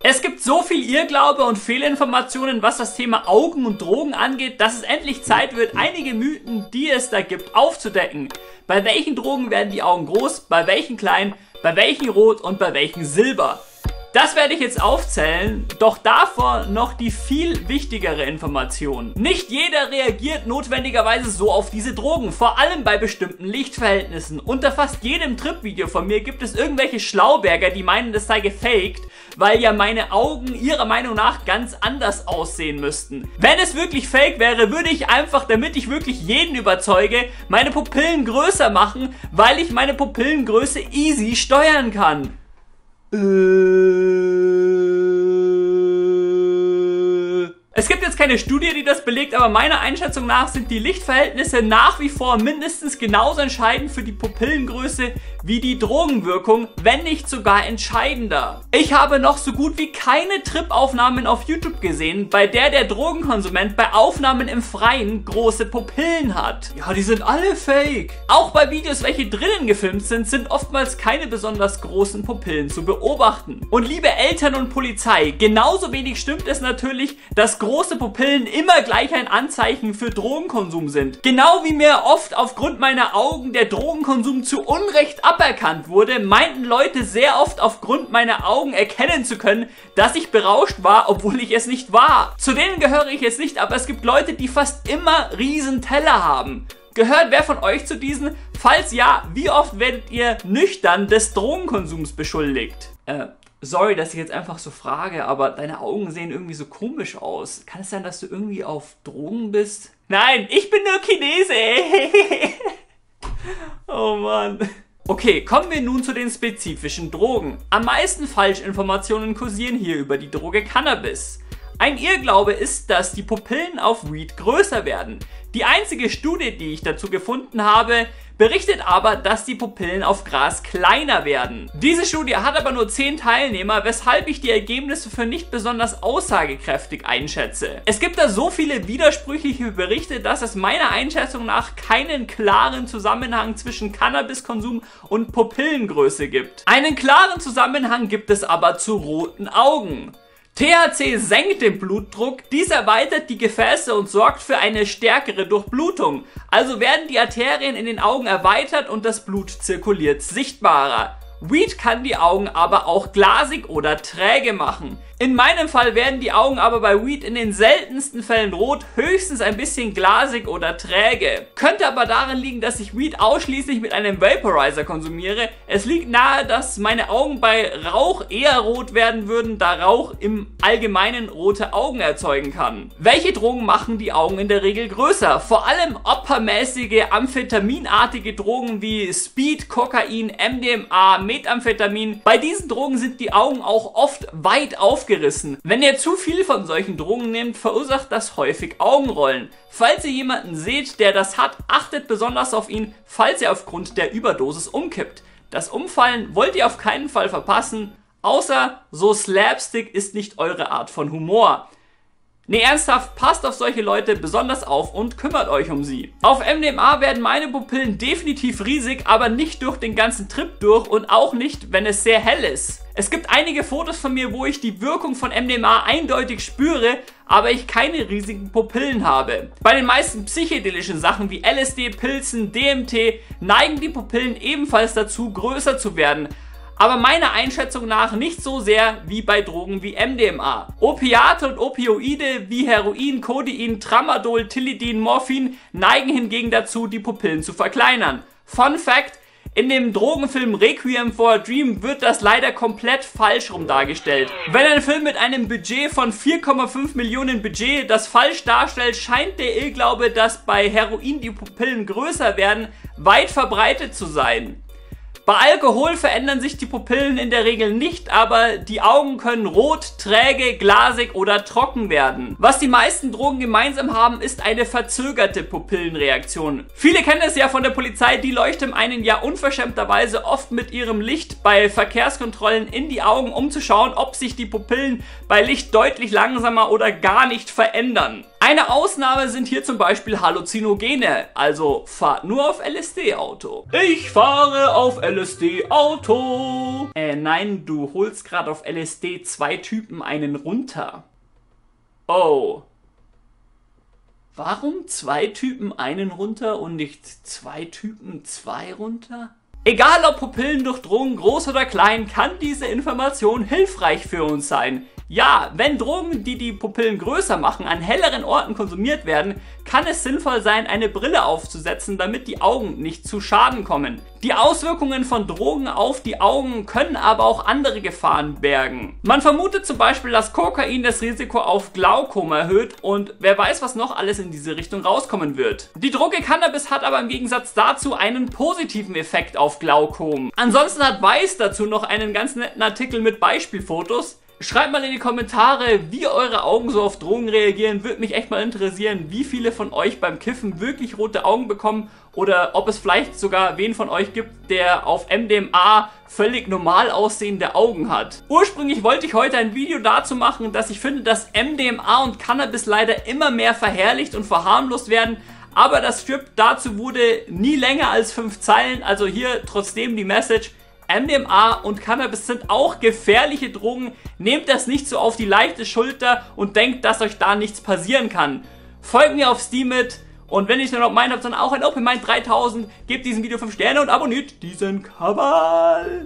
Es gibt so viel Irrglaube und Fehlinformationen, was das Thema Augen und Drogen angeht, dass es endlich Zeit wird, einige Mythen, die es da gibt, aufzudecken. Bei welchen Drogen werden die Augen groß, bei welchen klein, bei welchen rot und bei welchen silber? Das werde ich jetzt aufzählen, doch davor noch die viel wichtigere Information. Nicht jeder reagiert notwendigerweise so auf diese Drogen, vor allem bei bestimmten Lichtverhältnissen. Unter fast jedem Trip-Video von mir gibt es irgendwelche Schlauberger, die meinen, das sei gefaked, weil ja meine Augen ihrer Meinung nach ganz anders aussehen müssten. Wenn es wirklich fake wäre, würde ich einfach, damit ich wirklich jeden überzeuge, meine Pupillen größer machen, weil ich meine Pupillengröße easy steuern kann. Es gibt jetzt keine Studie, die das belegt, aber meiner Einschätzung nach sind die Lichtverhältnisse nach wie vor mindestens genauso entscheidend für die Pupillengröße wie die Drogenwirkung, wenn nicht sogar entscheidender. Ich habe noch so gut wie keine Trip-Aufnahmen auf YouTube gesehen, bei der Drogenkonsument bei Aufnahmen im Freien große Pupillen hat. Ja, die sind alle fake. Auch bei Videos, welche drinnen gefilmt sind, sind oftmals keine besonders großen Pupillen zu beobachten. Und liebe Eltern und Polizei, genauso wenig stimmt es natürlich, dass große Pupillen immer gleich ein Anzeichen für Drogenkonsum sind. Genau wie mir oft aufgrund meiner Augen der Drogenkonsum zu Unrecht aberkannt wurde, meinten Leute sehr oft aufgrund meiner Augen erkennen zu können, dass ich berauscht war, obwohl ich es nicht war. Zu denen gehöre ich jetzt nicht, aber es gibt Leute, die fast immer riesen Teller haben. Gehört wer von euch zu diesen? Falls ja, wie oft werdet ihr nüchtern des Drogenkonsums beschuldigt? Sorry, dass ich jetzt einfach so frage, aber deine Augen sehen irgendwie so komisch aus. Kann es sein, dass du irgendwie auf Drogen bist? Nein, ich bin nur Chinese. Oh Mann. Okay, kommen wir nun zu den spezifischen Drogen. Am meisten Falschinformationen kursieren hier über die Droge Cannabis. Ein Irrglaube ist, dass die Pupillen auf Weed größer werden. Die einzige Studie, die ich dazu gefunden habe, berichtet aber, dass die Pupillen auf Gras kleiner werden. Diese Studie hat aber nur 10 Teilnehmer, weshalb ich die Ergebnisse für nicht besonders aussagekräftig einschätze. Es gibt da so viele widersprüchliche Berichte, dass es meiner Einschätzung nach keinen klaren Zusammenhang zwischen Cannabiskonsum und Pupillengröße gibt. Einen klaren Zusammenhang gibt es aber zu roten Augen. THC senkt den Blutdruck, dies erweitert die Gefäße und sorgt für eine stärkere Durchblutung. Also werden die Arterien in den Augen erweitert und das Blut zirkuliert sichtbarer. Weed kann die Augen aber auch glasig oder träge machen. In meinem Fall werden die Augen aber bei Weed in den seltensten Fällen rot, höchstens ein bisschen glasig oder träge. Könnte aber darin liegen, dass ich Weed ausschließlich mit einem Vaporizer konsumiere. Es liegt nahe, dass meine Augen bei Rauch eher rot werden würden, da Rauch im Allgemeinen rote Augen erzeugen kann. Welche Drogen machen die Augen in der Regel größer? Vor allem opfermäßige, amphetaminartige Drogen wie Speed, Kokain, MDMA, Methamphetamin. Bei diesen Drogen sind die Augen auch oft weit aufgerissen. Wenn ihr zu viel von solchen Drogen nehmt, verursacht das häufig Augenrollen. Falls ihr jemanden seht, der das hat, achtet besonders auf ihn, falls er aufgrund der Überdosis umkippt. Das Umfallen wollt ihr auf keinen Fall verpassen, außer so Slapstick ist nicht eure Art von Humor. Nee, ernsthaft, passt auf solche Leute besonders auf und kümmert euch um sie. Auf MDMA werden meine Pupillen definitiv riesig, aber nicht durch den ganzen Trip durch und auch nicht, wenn es sehr hell ist. Es gibt einige Fotos von mir, wo ich die Wirkung von MDMA eindeutig spüre, aber ich keine riesigen Pupillen habe. Bei den meisten psychedelischen Sachen wie LSD, Pilzen, DMT neigen die Pupillen ebenfalls dazu, größer zu werden. Aber meiner Einschätzung nach nicht so sehr wie bei Drogen wie MDMA. Opiate und Opioide wie Heroin, Codein, Tramadol, Tilidin, Morphin neigen hingegen dazu, die Pupillen zu verkleinern. Fun Fact: In dem Drogenfilm Requiem for a Dream wird das leider komplett falsch rum dargestellt. Wenn ein Film mit einem Budget von 4,5 Millionen Budget das falsch darstellt, scheint der Irrglaube, dass bei Heroin die Pupillen größer werden, weit verbreitet zu sein. Bei Alkohol verändern sich die Pupillen in der Regel nicht, aber die Augen können rot, träge, glasig oder trocken werden. Was die meisten Drogen gemeinsam haben, ist eine verzögerte Pupillenreaktion. Viele kennen es ja von der Polizei, die leuchten einen ja unverschämterweise oft mit ihrem Licht bei Verkehrskontrollen in die Augen, um zu schauen, ob sich die Pupillen bei Licht deutlich langsamer oder gar nicht verändern. Eine Ausnahme sind hier zum Beispiel Halluzinogene, also fahrt nur auf LSD-Auto. Ich fahre auf LSD-Auto. Nein, du holst gerade auf LSD 2 Typen einen runter. Oh. Warum 2 Typen einen runter und nicht 2 Typen 2 runter? Egal ob Pupillen durch Drogen groß oder klein, kann diese Information hilfreich für uns sein. Ja, wenn Drogen, die die Pupillen größer machen, an helleren Orten konsumiert werden, kann es sinnvoll sein, eine Brille aufzusetzen, damit die Augen nicht zu Schaden kommen. Die Auswirkungen von Drogen auf die Augen können aber auch andere Gefahren bergen. Man vermutet zum Beispiel, dass Kokain das Risiko auf Glaukom erhöht und wer weiß, was noch alles in diese Richtung rauskommen wird. Die Droge Cannabis hat aber im Gegensatz dazu einen positiven Effekt auf Glaukom. Ansonsten hat Weiß dazu noch einen ganz netten Artikel mit Beispielfotos. Schreibt mal in die Kommentare, wie eure Augen so auf Drogen reagieren. Würde mich echt mal interessieren, wie viele von euch beim Kiffen wirklich rote Augen bekommen oder ob es vielleicht sogar wen von euch gibt, der auf MDMA völlig normal aussehende Augen hat. Ursprünglich wollte ich heute ein Video dazu machen, dass ich finde, dass MDMA und Cannabis leider immer mehr verherrlicht und verharmlost werden. Aber das Skript dazu wurde nie länger als 5 Zeilen, also hier trotzdem die Message: MDMA und Cannabis sind auch gefährliche Drogen. Nehmt das nicht so auf die leichte Schulter und denkt, dass euch da nichts passieren kann. Folgt mir auf Steemit und wenn ihr nicht nur noch meint habt, sondern auch ein OpenMind 3000, gebt diesem Video 5 Sterne und abonniert diesen Kanal.